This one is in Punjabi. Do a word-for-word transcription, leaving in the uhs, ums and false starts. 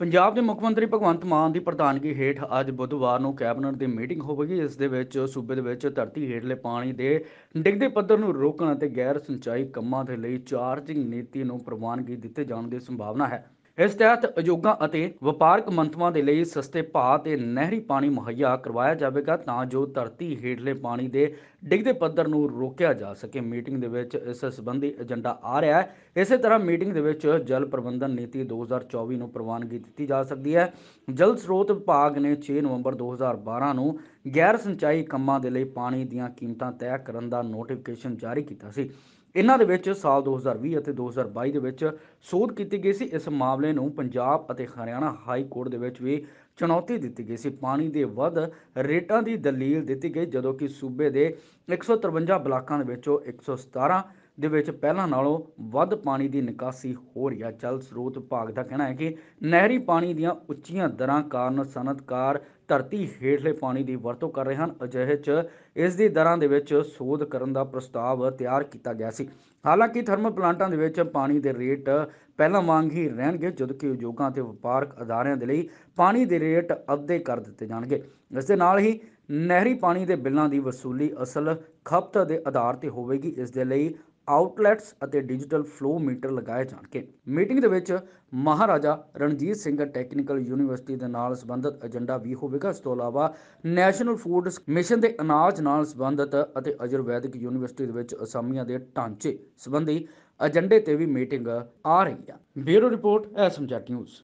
ਪੰਜਾਬ ਦੇ ਮੁੱਖ ਮੰਤਰੀ ਭਗਵੰਤ ਮਾਨ ਦੀ ਪ੍ਰਧਾਨਗੀ ਹੇਠ ਅੱਜ ਬੁੱਧਵਾਰ ਨੂੰ ਕੈਬਨਿਟ ਦੀ ਮੀਟਿੰਗ ਹੋਵੇਗੀ। ਇਸ ਦੇ ਵਿੱਚ ਸੂਬੇ ਦੇ ਵਿੱਚ ਧਰਤੀ ਹੇਠਲੇ ਪਾਣੀ ਦੇ ਡਿੱਗਦੇ ਪੱਧਰ ਨੂੰ ਰੋਕਣ ਅਤੇ ਗੈਰ ਸਿੰਚਾਈ ਕੰਮਾਂ ਦੇ ਲਈ ਚਾਰਜਿੰਗ ਨੀਤੀ ਨੂੰ ਪ੍ਰਵਾਨਗੀ ਦਿੱਤੇ ਜਾਣ ਦੀ ਸੰਭਾਵਨਾ ਹੈ। ਇਸ ਤਹਿਤ ਉਦਯੋਗਾਂ ਅਤੇ ਵਪਾਰਕ ਮੰਤਵਾਂ ਦੇ ਲਈ ਸਸਤੇ ਭਾਅ ਤੇ ਨਹਿਰੀ ਪਾਣੀ ਮੁਹੱਈਆ ਕਰਵਾਇਆ ਜਾਵੇਗਾ ਤਾਂ ਜੋ ਧਰਤੀ ਹੇਠਲੇ ਪਾਣੀ ਦੇ ਡਿੱਗਦੇ ਪੱਧਰ ਨੂੰ ਰੋਕਿਆ ਜਾ ਸਕੇ। ਮੀਟਿੰਗ ਦੇ ਵਿੱਚ ਇਸ ਸੰਬੰਧੀ ਏਜੰਡਾ ਆ ਰਿਹਾ ਹੈ। ਇਸੇ ਤਰ੍ਹਾਂ ਮੀਟਿੰਗ ਦੇ ਵਿੱਚ ਜਲ ਪ੍ਰਬੰਧਨ ਨੀਤੀ ਦੋ ਹਜ਼ਾਰ ਚੌਵੀ ਨੂੰ ਪ੍ਰਵਾਨਗੀ ਦਿੱਤੀ ਜਾ ਸਕਦੀ ਹੈ। ਜਲ ਸਰੋਤ ਵਿਭਾਗ ਨੇ ਛੇ ਨਵੰਬਰ ਦੋ ਹਜ਼ਾਰ ਬਾਰਾਂ ਨੂੰ ਗੈਰ ਸਿੰਚਾਈ ਕੰਮਾਂ ਦੇ ਲਈ ਪਾਣੀ ਦੀਆਂ ਕੀਮਤਾਂ ਤੈਅ ਕਰਨ ਦਾ ਨੋਟੀਫਿਕੇਸ਼ਨ ਜਾਰੀ ਕੀਤਾ ਸੀ। ਇਹਨਾਂ ਦੇ ਵਿੱਚ ਸਾਲ ਦੋ ਹਜ਼ਾਰ ਵੀਹ ਅਤੇ ਦੋ ਹਜ਼ਾਰ ਬਾਈ ਦੇ ਵਿੱਚ ਸੋਧ ਕੀਤੀ ਗਈ ਸੀ। ਇਸ ਮਾਮਲੇ ਨੂੰ ਪੰਜਾਬ ਅਤੇ ਹਰਿਆਣਾ ਹਾਈ ਕੋਰਟ ਦੇ ਵਿੱਚ ਵੀ ਚੁਣੌਤੀ ਦਿੱਤੀ ਗਈ ਸੀ। ਪਾਣੀ ਦੇ ਵੱਧ ਰੇਟਾਂ ਦੀ ਦਲੀਲ ਦਿੱਤੀ ਗਈ ਜਦੋਂ ਕਿ ਸੂਬੇ ਦੇ ਇੱਕ ਸੌ ਤਰਵੰਜਾ ਬਲਾਕਾਂ ਦੇ ਵਿੱਚੋਂ ਇੱਕ ਸੌ ਸਤਾਰਾਂ ਦੇ ਵਿੱਚ ਪਹਿਲਾਂ ਨਾਲੋਂ ਵੱਧ ਪਾਣੀ ਦੀ ਨਿਕਾਸੀ ਹੋ ਰਹੀ ਹੈ। ਜਲ ਸਰੋਤ ਵਿਭਾਗ ਦਾ ਕਹਿਣਾ ਹੈ ਕਿ ਨਹਿਰੀ ਪਾਣੀ ਦੀਆਂ ਉੱਚੀਆਂ ਦਰਾਂ ਕਾਰਨ ਸਨਅਤਕਾਰ ਧਰਤੀ ਹੇਠਲੇ ਪਾਣੀ ਦੀ ਵਰਤੋਂ ਕਰ ਰਹੇ ਹਨ। ਅਜਿਹੇ 'ਚ ਇਸ ਦੀ ਦਰਾਂ ਦੇ ਵਿੱਚ ਸੋਧ ਕਰਨ ਦਾ ਪ੍ਰਸਤਾਵ ਤਿਆਰ ਕੀਤਾ ਗਿਆ ਸੀ। ਹਾਲਾਂਕਿ ਥਰਮਲ ਪਲਾਂਟਾਂ ਦੇ ਵਿੱਚ ਪਾਣੀ ਦੇ ਰੇਟ ਪਹਿਲਾਂ ਵਾਂਗ ਹੀ ਰਹਿਣਗੇ ਜਦੋਂ ਕਿ ਉਦਯੋਗਾਂ ਅਤੇ ਵਪਾਰਕ ਅਦਾਰਿਆਂ ਦੇ ਲਈ ਪਾਣੀ ਦੇ ਰੇਟ ਅੱਧੇ ਕਰ ਦਿੱਤੇ ਜਾਣਗੇ। ਇਸ ਦੇ ਨਾਲ ਹੀ ਨਹਿਰੀ ਪਾਣੀ ਦੇ ਬਿੱਲਾਂ ਦੀ ਵਸੂਲੀ ਅਸਲ ਖਪਤ ਦੇ ਆਧਾਰ ਤੇ ਹੋਵੇਗੀ। ਇਸ ਦੇ ਲਈ ਆਊਟਲੈਟਸ ਅਤੇ ਡਿਜੀਟਲ ਫਲੋ ਮੀਟਰ ਲਗਾਏ ਜਾਣਗੇ। ਮੀਟਿੰਗ ਦੇ ਵਿੱਚ ਮਹਾਰਾਜਾ ਰਣਜੀਤ ਸਿੰਘ ਟੈਕਨੀਕਲ ਯੂਨੀਵਰਸਿਟੀ ਦੇ ਨਾਲ ਸੰਬੰਧਿਤ ਏਜੰਡਾ ਵੀ ਹੋਵੇਗਾ। ਇਸ ਤੋਂ ਇਲਾਵਾ ਨੈਸ਼ਨਲ ਫੂਡ ਮਿਸ਼ਨ ਦੇ ਅਨਾਜ ਨਾਲ ਸੰਬੰਧਿਤ ਅਤੇ ਆਯੁਰਵੈਦਿਕ ਯੂਨੀਵਰਸਿਟੀ ਦੇ ਵਿੱਚ ਅਸਾਮੀਆਂ ਦੇ ਢਾਂਚੇ ਸੰਬੰਧੀ ਏਜੰਡੇ ਤੇ ਵੀ ਮੀਟਿੰਗ ਆ ਰਹੀ ਹੈ। Bureau report S M Z news.